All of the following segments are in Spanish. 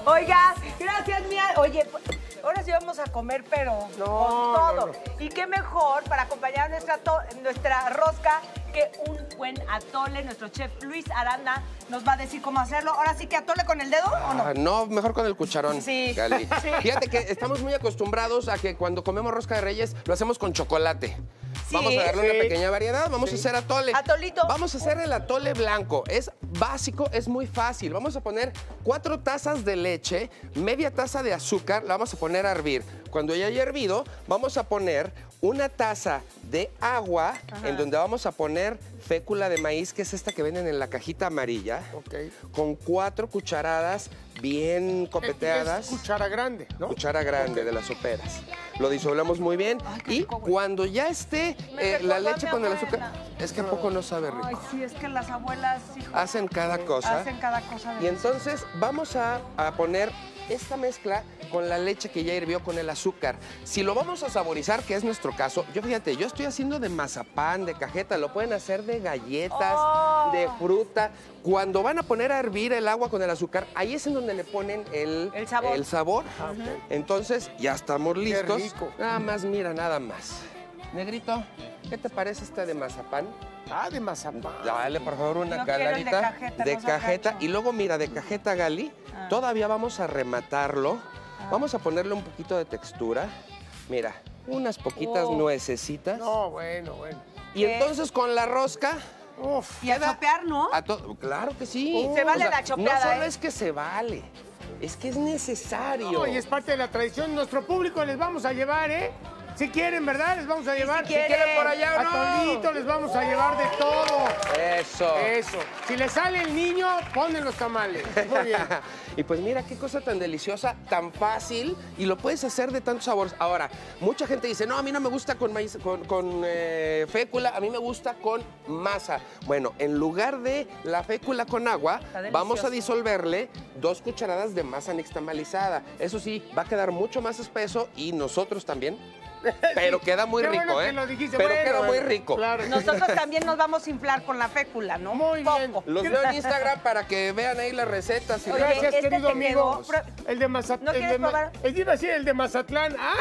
Oiga, gracias, mía. Oye, ahora sí vamos a comer, pero con todo. Y qué mejor para acompañar nuestra rosca que un buen atole. Nuestro chef Luis Aranda nos va a decir cómo hacerlo. Ahora sí que atole con el dedo, ¿o no? No, mejor con el cucharón. Sí. Gali. Sí. Fíjate que estamos muy acostumbrados a que cuando comemos rosca de Reyes lo hacemos con chocolate. Sí. Vamos a darle una pequeña variedad. Vamos a hacer atole. Atolito. Vamos a hacer el atole blanco. Es básico, es muy fácil. Vamos a poner 4 tazas de leche, media taza de azúcar, la vamos a poner a hervir. Cuando ya haya hervido, vamos a poner una taza de agua en donde vamos a poner fécula de maíz, que es esta que venden en la cajita amarilla, con 4 cucharadas bien copeteadas. Es cuchara grande, ¿no? Cuchara grande de las soperas. Lo disolvemos muy bien. Ay, Y rico, güey. cuando ya esté la leche con el azúcar, es que a poco no sabe rico. Ay, sí, es que las abuelas, hijo, Hacen cada cosa. hacen cada cosa. Y entonces vamos a poner esta mezcla con la leche que ya hirvió con el azúcar. Si lo vamos a saborizar, que es nuestro caso, yo estoy haciendo de mazapán, de cajeta, lo pueden hacer de galletas, de fruta. Cuando van a poner a hervir el agua con el azúcar, ahí es en donde le ponen el sabor. Entonces ya estamos listos. rico. Nada más, mira, nada más. Negrito, ¿qué te parece esta de mazapán? Ah, de mazapán. Dale, por favor, una No quiero el de caladita cajeta, de no sea cajeta. gacho. Y luego, mira, de cajeta, Gali, todavía vamos a rematarlo. Vamos a ponerle un poquito de textura. Mira, unas poquitas nuecesitas. No, bueno. Y entonces con la rosca... Uf. Y a chopear, ¿no? Claro que sí. Se vale la chopeada, No solo ¿eh? es que se vale, es que es necesario. No, y es parte de la tradición. Nuestro público les vamos a llevar, ¿eh? Si quieren, ¿verdad? Les vamos a llevar. si quieren por allá o no. Atolito, les vamos a llevar de todo. Eso. Eso. Si le sale el niño, ponen los tamales. Muy bien. Y pues mira, qué cosa tan deliciosa, tan fácil, y lo puedes hacer de tantos sabores. Ahora, mucha gente dice, no, a mí no me gusta con maíz, con fécula, a mí me gusta con masa. Bueno, en lugar de la fécula con agua, vamos a disolverle 2 cucharadas de masa nixtamalizada. Eso sí, va a quedar mucho más espeso y nosotros también. Pero queda muy Qué rico, bueno ¿eh? que lo dijiste. Pero Bueno, queda muy bueno, rico. Claro. Nosotros también nos vamos a inflar con la fécula, ¿no? Muy bien. Poco. Los veo en Instagram para que vean ahí las recetas. Y Oye, Gracias, este querido te amigo. quedó. El de Mazatlán. ¿No quieres probar? Iba a decir el de Mazatlán. ¡Ay,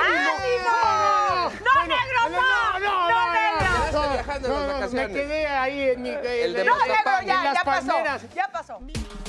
¡No, negro, no! Quedaste viajando en las vacaciones. Me quedé ahí en mi... El de No, Mazapán. negro, en las ya pasó. palmeras. Ya pasó.